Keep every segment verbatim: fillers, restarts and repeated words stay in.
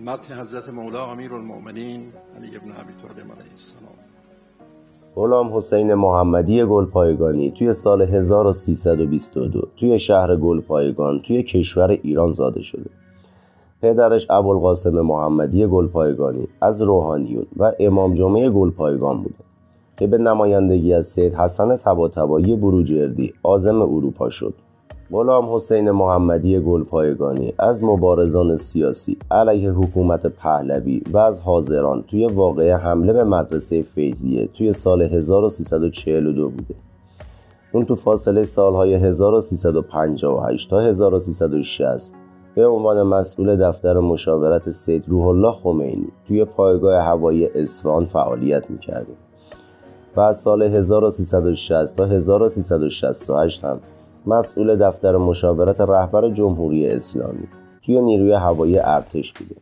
مدح حضرت مولا امیرالمؤمنین علی بن ابی طالب علیه السلام. غلام حسین محمدی گلپایگانی توی سال هزار و سیصد و بیست و دو توی شهر گلپایگان توی کشور ایران زاده شده. پدرش ابوالقاسم محمدی گلپایگانی از روحانیون و امام جمعه گلپایگان بوده که به نمایندگی از سید حسن طباطبایی بروجردی عازم اروپا شد. غلام حسین محمدی گلپایگانی از مبارزان سیاسی علیه حکومت پهلوی و از حاضران توی واقعه حمله به مدرسه فیضیه توی سال هزار و سیصد و چهل و دو بوده. اون تو فاصله سالهای هزار و سیصد و پنجاه و هشت تا هزار و سیصد و شصت به عنوان مسئول دفتر مشاورت سید روح الله خمینی توی پایگاه هوایی اصفهان فعالیت می‌کرده و از سال هزار و سیصد و شصت تا هزار و سیصد و شصت و هشت هم مسئول دفتر مشاورت رهبر جمهوری اسلامی توی نیروی هوایی ارتش بوده.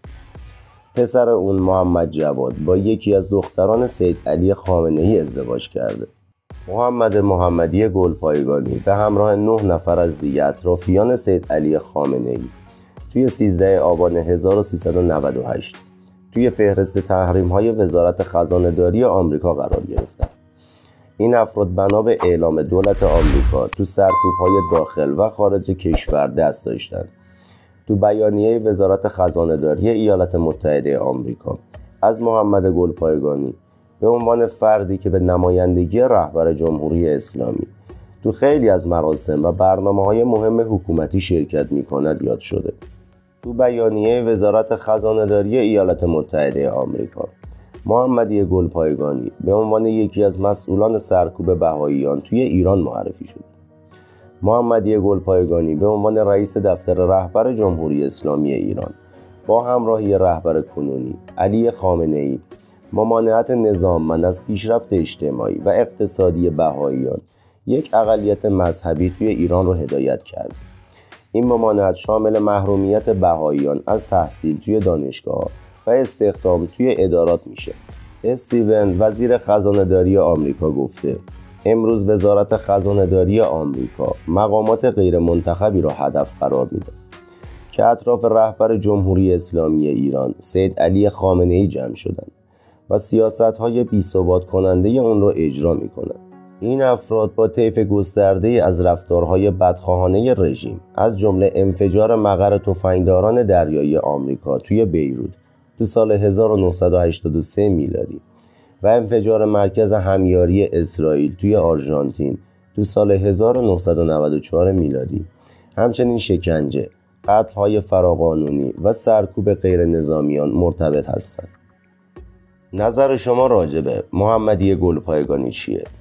پسر اون محمد جواد با یکی از دختران سید علی خامنه‌ای ازدواج کرده. محمد محمدی گلپایگانی به همراه نه نفر از دیگر اطرافیان سید علی خامنه‌ای توی سیزده آبان هزار و سیصد و نود و هشت توی فهرست تحریم‌های وزارت خزانه‌داری آمریکا قرار گرفتند. این افراد بنا به اعلام دولت آمریکا تو سرکوب‌های داخل و خارج کشور دست داشتند. تو بیانیه وزارت خزانه‌داری ایالات متحده آمریکا از محمد گلپایگانی به عنوان فردی که به نمایندگی رهبر جمهوری اسلامی تو خیلی از مراسم و برنامه‌های مهم حکومتی شرکت می‌کند یاد شده. تو بیانیه وزارت خزانه‌داری ایالات متحده آمریکا محمدی گلپایگانی به عنوان یکی از مسئولان سرکوب بهائیان توی ایران معرفی شد. محمدی گلپایگانی به عنوان رئیس دفتر رهبر جمهوری اسلامی ایران با همراهی رهبر کنونی علی خامنه‌ای ممانعت نظاممند از پیشرفت اجتماعی و اقتصادی بهائیان یک اقلیت مذهبی توی ایران رو هدایت کرد. این ممانعت شامل محرومیت بهائیان از تحصیل توی دانشگاه و استخدام توی ادارات میشه. استیون وزیر خزانه‌داری آمریکا گفته امروز وزارت خزانه‌داری آمریکا مقامات غیر منتخبی را هدف قرار میده که اطراف رهبر جمهوری اسلامی ایران سید علی خامنه‌ای جمع شدند و سیاست‌های بی‌ثبات کننده اون را اجرا میکنند. این افراد با طیف گسترده از رفتارهای بدخواهانه رژیم از جمله انفجار مقر تفنگداران دریایی آمریکا توی بیروت تو سال هزار و نهصد و هشتاد و سه میلادی و انفجار مرکز همیاری اسرائیل توی آرژانتین تو سال هزار و نهصد و نود و چهار میلادی، همچنین شکنجه، قتل‌های فراقانونی و سرکوب غیر نظامیان مرتبط هستند. نظر شما راجع به محمدی گلپایگانی چیه؟